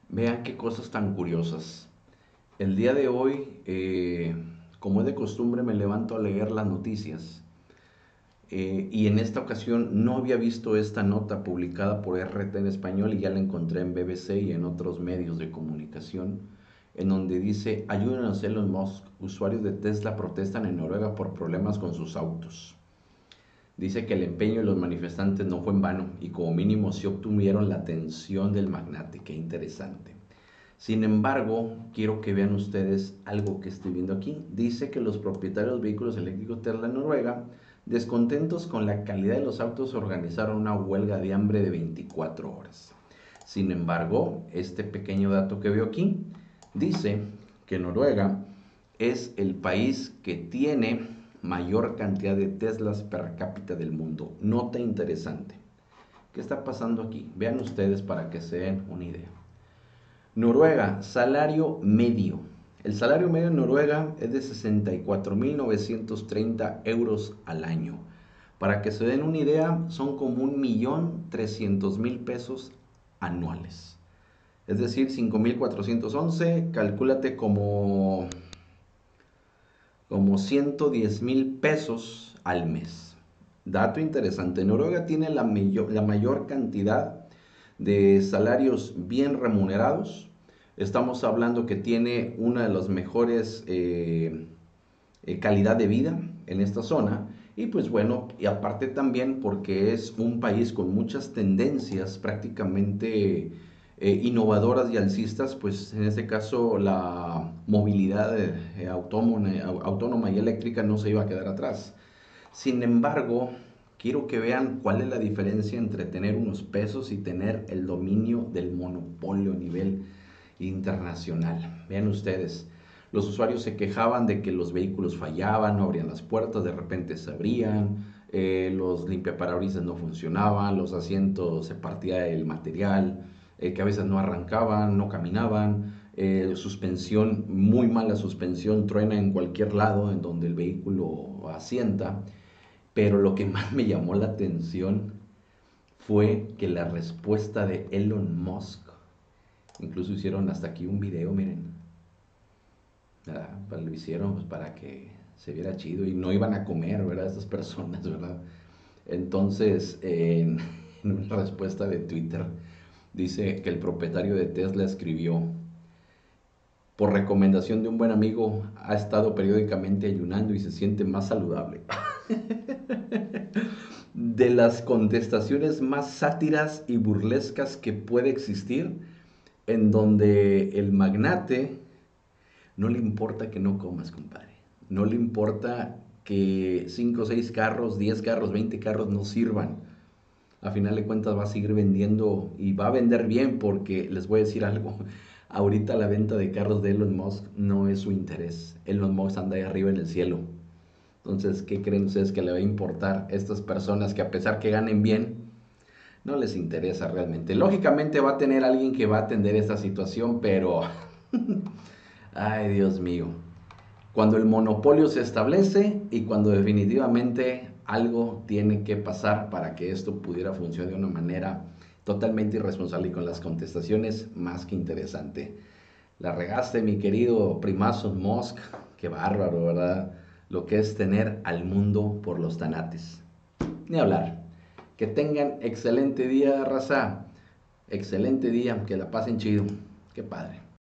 Vean qué cosas tan curiosas. El día de hoy, como es de costumbre, me levanto a leer las noticias y en esta ocasión no había visto esta nota publicada por RT en español y ya la encontré en BBC y en otros medios de comunicación, en donde dice: ayúdenos Elon Musk, usuarios de Tesla protestan en Noruega por problemas con sus autos. Dice que el empeño de los manifestantes no fue en vano y como mínimo sí obtuvieron la atención del magnate. Qué interesante. Sin embargo, quiero que vean ustedes algo que estoy viendo aquí. Dice que los propietarios de vehículos eléctricos Tesla en Noruega, descontentos con la calidad de los autos, organizaron una huelga de hambre de 24 horas. Sin embargo, este pequeño dato que veo aquí dice que Noruega es el país que tiene mayor cantidad de Teslas per cápita del mundo. Nota interesante. ¿Qué está pasando aquí? Vean ustedes para que se den una idea. Noruega, salario medio. El salario medio en Noruega es de 64.930 euros al año. Para que se den una idea, son como 1.300.000 pesos anuales. Es decir, 5.411, calcúlate como 110.000 pesos al mes. Dato interesante, Noruega tiene la mayor cantidad de salarios bien remunerados. Estamos hablando que tiene una de las mejores calidad de vida en esta zona. Y pues bueno, y aparte también porque es un país con muchas tendencias prácticamente innovadoras y alcistas, pues en este caso la movilidad autónoma y eléctrica no se iba a quedar atrás. Sin embargo, quiero que vean cuál es la diferencia entre tener unos pesos y tener el dominio del monopolio a nivel internacional. Vean ustedes, los usuarios se quejaban de que los vehículos fallaban, no abrían las puertas, de repente se abrían, los limpiaparabrisas no funcionaban, los asientos se partía el material, que a veces no arrancaban, no caminaban, suspensión, muy mala suspensión, truena en cualquier lado en donde el vehículo asienta. Pero lo que más me llamó la atención fue que la respuesta de Elon Musk, incluso hicieron hasta aquí un video, miren, ¿verdad? Lo hicieron pues, para que se viera chido y no iban a comer, ¿verdad? Estas personas, ¿verdad? Entonces, en una respuesta de Twitter, dice que el propietario de Tesla escribió: por recomendación de un buen amigo, ha estado periódicamente ayunando y se siente más saludable. De las contestaciones más sátiras y burlescas que puede existir, en donde el magnate no le importa que no comas, compadre. No le importa que 5 6 carros, 10 carros, 20 carros no sirvan. A final de cuentas va a seguir vendiendo y va a vender bien porque les voy a decir algo. Ahorita la venta de carros de Elon Musk no es su interés. Elon Musk anda ahí arriba en el cielo. Entonces, ¿qué creen ustedes que le va a importar a estas personas que a pesar que ganen bien, no les interesa realmente? Lógicamente va a tener alguien que va a atender esta situación, pero ay, Dios mío. Cuando el monopolio se establece y cuando definitivamente algo tiene que pasar para que esto pudiera funcionar de una manera totalmente irresponsable y con las contestaciones más que interesante. La regaste, mi querido primazo Musk. Qué bárbaro, ¿verdad? Lo que es tener al mundo por los tanates. Ni hablar. Que tengan excelente día, raza. Excelente día. Que la pasen chido. Qué padre.